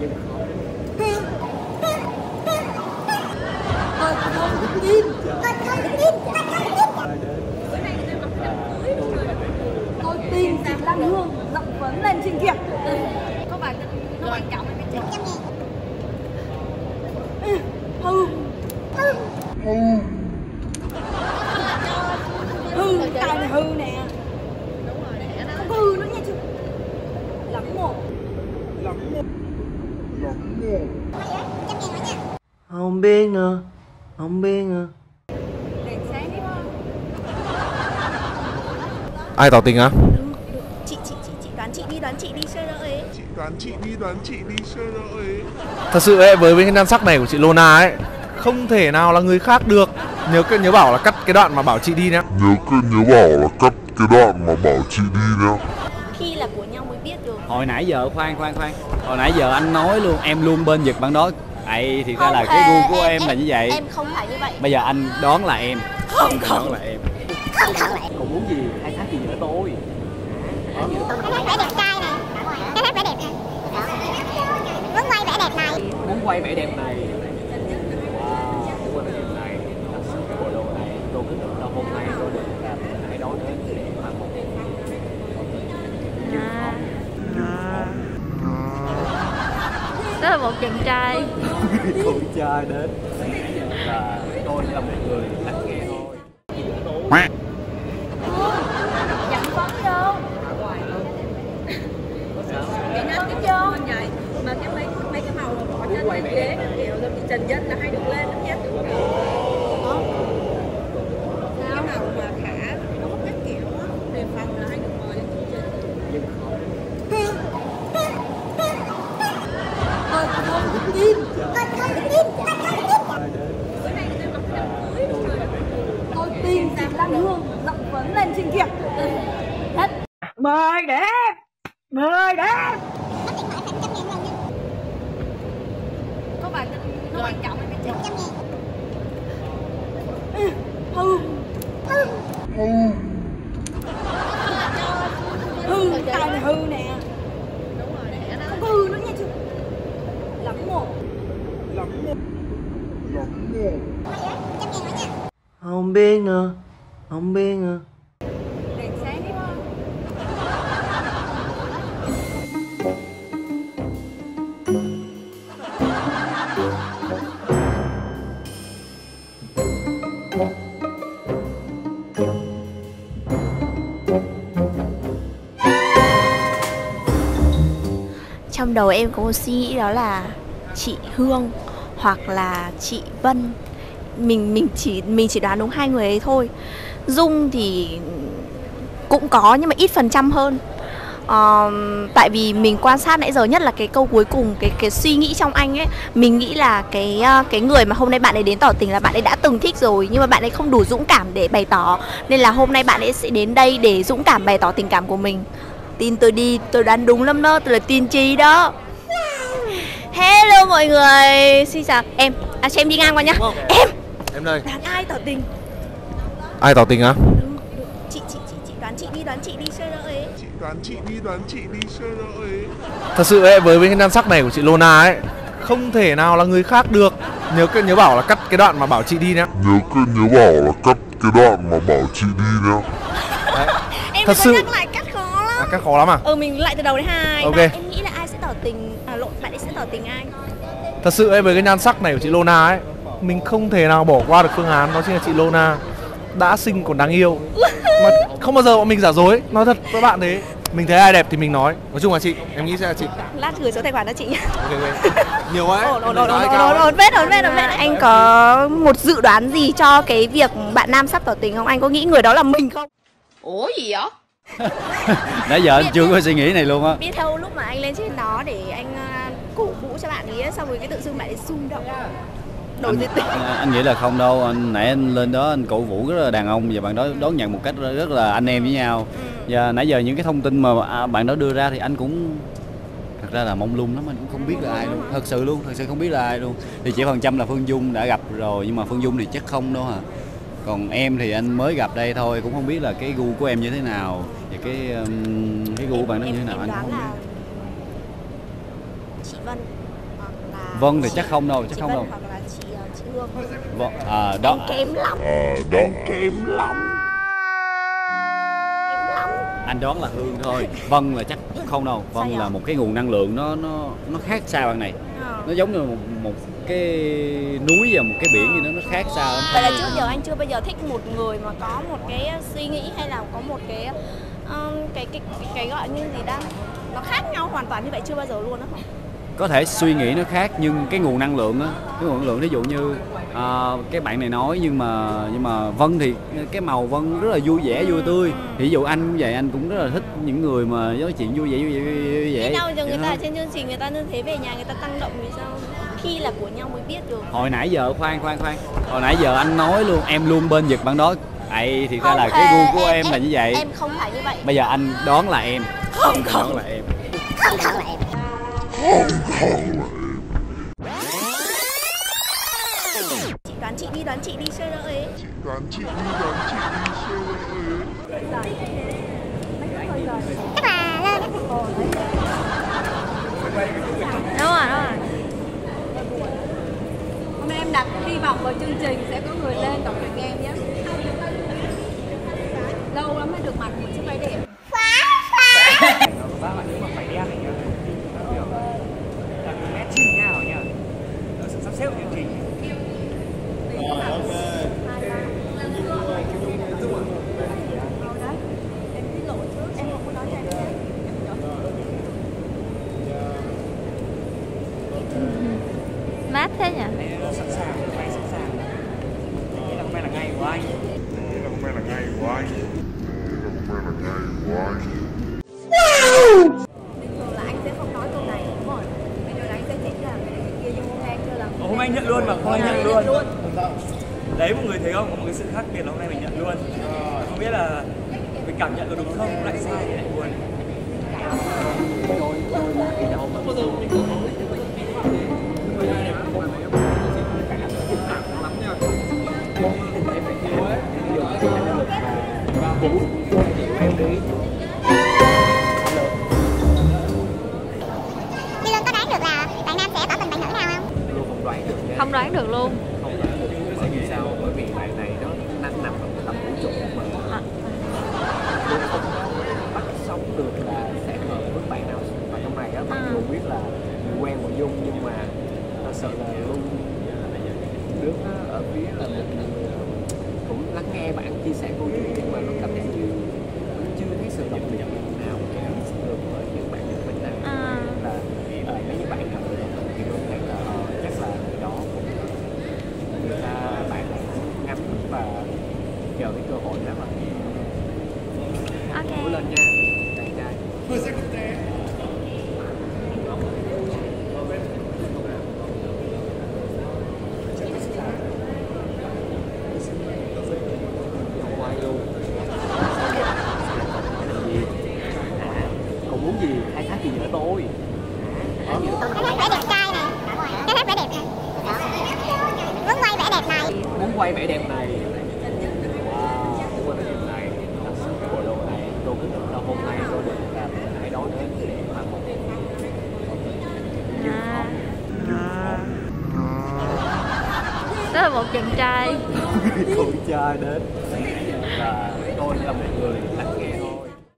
Tôi tìm Diệp Lan Hương rộng vấn lên trình kìa. Có phải nó quan trọng hay cái gì? Hư tay này hư nè. Không có hư nữa nha chứ. Lắm một. Không biết nữa. Đèn sáng đi không? Ai tỏ tình á? Chị đoán chị đi chơi rồi. Đoán chị đi chơi rồi. Thật sự ấy, với cái nhan sắc này của chị Lona ấy, không thể nào là người khác được. Nhớ bảo là cắt cái đoạn mà bảo chị đi nhá. Nhớ bảo là cắt cái đoạn mà bảo chị đi nhá. Khi là của nhau mới biết được. Hồi nãy giờ khoan. Hồi nãy giờ anh nói luôn, em luôn bên vực bạn đó. Ấy thì ra là cái gu của em là như vậy. Em không phải như vậy. Bây giờ anh đoán là em. Không. Đoán là em. Không. Cậu muốn gì? 2 tháng gì nữa tôi. Vẽ đẹp trai này. Cái thép vẽ đẹp này. Muốn quay vẽ đẹp này. Muốn quay vẻ đẹp này. Wow, muốn quay vẻ đẹp này. Bộ đồ này, tôi cứ tưởng là hôm nay tôi được làm cái đó nữa để mà một Đó là một chàng trai. con trai đến là tôi là một người lắng nghe thôi. Dặn phấn vô. Cái nó cái vô vậy mà cái mấy cái màu mà bỏ trên cái ghế kiểu rồi bị trình dinh là hay được lên lắm nha. Cái màu mà khả đốt các kiểu á thì phần là hay được mời lên chương trình. Tôi tìm Diệp Lan Hương rộng vấn lên trình kìa. Hết. Mời đẹp. Có phải nó quan trọng hay cái gì? Hư tay này hư nè. Không có hư nữa nha chứ. Lắm một. Không biết nữa. Đèn sáng đi không? Trong đầu em có một suy nghĩ đó là chị Hương hoặc là chị Vân. Mình chỉ đoán đúng 2 người ấy thôi. Dung thì cũng có nhưng mà ít phần trăm hơn. Tại vì mình quan sát nãy giờ, nhất là cái câu cuối cùng, cái suy nghĩ trong anh ấy, mình nghĩ là cái người mà hôm nay bạn ấy đến tỏ tình là bạn ấy đã từng thích rồi, nhưng mà bạn ấy không đủ dũng cảm để bày tỏ, nên là hôm nay bạn ấy sẽ đến đây để dũng cảm bày tỏ tình cảm của mình. Tin tôi đi, tôi đoán đúng lắm đó, tôi là tiên tri đó. Hello mọi người, xin chào em. Cho em đi ngang qua nhá. Em đây. Đàn ai tỏ tình? Ai tỏ tình á? Chị đoán chị đi chơi rồi. Đoán chị đi chơi rồi. Thật sự ấy, với cái nhan sắc này của chị Lona ấy, không thể nào là người khác được. Nhớ bảo là cắt cái đoạn mà bảo chị đi nhá. Nhớ bảo là cắt cái đoạn mà bảo chị đi nhá. Em Thật sự nhắc lại cắt khó lắm. cắt khó lắm à? Mình lại từ đầu đến 2. Ok. Em nghĩ là ai sẽ tỏ tình, bạn ấy sẽ tỏ tình ai? Thật sự ấy, với cái nhan sắc này của chị Lona ấy, mình không thể nào bỏ qua được phương án đó chính là chị Lona. Đã xinh còn đáng yêu. Mà không bao giờ bọn mình giả dối. Nói thật các bạn thế. Mình thấy ai đẹp thì mình nói. Nói chung là chị, em nghĩ sẽ là chị. Lát gửi số tài khoản cho chị nhé. Ok. Nhiều quá ấy. Ổn phết. Anh có một dự đoán gì cho cái việc bạn nam sắp tỏ tình không? Anh có nghĩ người đó là mình không? Ủa gì vậy? Nãy giờ anh chưa có suy nghĩ này luôn á. Biết đâu lúc mà anh lên trên đó để anh cổ vũ cho bạn ấy, xong rồi cái tự dưng bạn ấy rung động. Anh nghĩ là không đâu. Nãy anh lên đó anh cổ vũ rất là đàn ông và bạn đó đón nhận một cách rất là anh em với nhau. Và nãy giờ những cái thông tin mà bạn đó đưa ra thì anh cũng thật ra là mông lung lắm, anh cũng không biết là ai luôn. Thật sự không biết là ai luôn. Thì chỉ phần trăm là Phương Dung đã gặp rồi, nhưng mà Phương Dung thì chắc không đâu hả. Còn em thì anh mới gặp đây thôi, cũng không biết là cái gu của em như thế nào và cái gu của bạn đó như thế nào anh không biết. chị Vân hoặc là Vân thì chắc không đâu, chắc chị không Vân đâu. hoặc là chị Hương. Vâng, đó. Kém lắm. Anh đoán là Hương thôi. Vân là chắc không đâu. Vân là một cái nguồn năng lượng nó khác xa bạn này. Nó giống như một cái núi và một cái biển gì đó, nó khác xa lắm. Vậy là trước giờ anh chưa bao giờ thích một người mà có một cái suy nghĩ hay là có một cái gọi như gì đó nó khác nhau hoàn toàn như vậy chưa bao giờ luôn đó không? Có thể suy nghĩ nó khác nhưng cái nguồn năng lượng á, cái nguồn năng lượng ví dụ như cái bạn này nói nhưng mà Vân thì cái màu Vân rất là vui vẻ vui tươi. Thì ví dụ anh cũng vậy, anh cũng rất là thích những người mà nói chuyện vui vẻ. Thế nào giờ người ta ở trên chương trình người ta như thế về nhà người ta tăng động vì sao? Khi là của nhau mới biết được. Hồi nãy giờ khoan. Hồi nãy giờ anh nói luôn, em luôn bên vực bạn đó. Ấy thì ra là cái gu của em là như vậy. Em không phải như vậy. Bây giờ anh đoán là em. Không. Đoán là em. Không là em. Chị đoán chị đi chơi đỡ ấy. Chắc là lên. Đúng rồi. Hôm nay em đặt hy vọng vào chương trình sẽ có người lên đọc được em nhé. Lâu lắm mới được mặc một chiếc váy đẹp. Ba bạn nếu mà phải đen thì matching nhau nhá. Nó sẽ sắp xếp chương trình. Mát thế nhỉ? Sẵn sàng, hôm nay sẵn sàng. Nghĩ là hôm nay là ngày của anh. Bình thường là anh sẽ không nói câu này đúng rồi. Bây giờ là anh sẽ chỉ là cái này kia nhưng hôm nay anh chưa làm. Hôm nay anh nhận luôn mà, hôm nay nhận luôn. Đấy mọi người thấy không? Có một cái sự khác biệt là hôm nay mình nhận luôn. Không biết là mình cảm nhận có đúng không? Lại sai thì lại buồn. Không đoán được luôn. Bởi vì sao? Bởi vì bài này nó nằm ở cái tầm vũ trụ mà tôi không bắt sống được là sẽ hợp với bạn nào và trong này á, mặc dù biết là quen nội dung nhưng mà thật sự là luôn đứng ở phía là một người cũng lắng nghe bạn chia sẻ câu chuyện nhưng mà nó cảm thấy như chưa thấy sự đồng điệu nào được với những bạn của mình nào là nếu như bạn nào thì tôi thấy là chắc là người đó cũng người ta bạn ngắm và chờ cái cơ hội đó mà cố lên nha chàng trai. Quay luôn. Cậu muốn gì? Khai thác gì nữa tôi? Cái đẹp trai này, cái thép vẻ đẹp này, muốn quay vẻ đẹp này. Muốn quay vẻ đẹp này. Wow, muốn quay vẻ đẹp này. Bộ đồ này, tôi cứ tưởng là hôm nay tôi được làm ai đó đến để mặc một Đó là một chàng trai. con trai đến và tôi là một người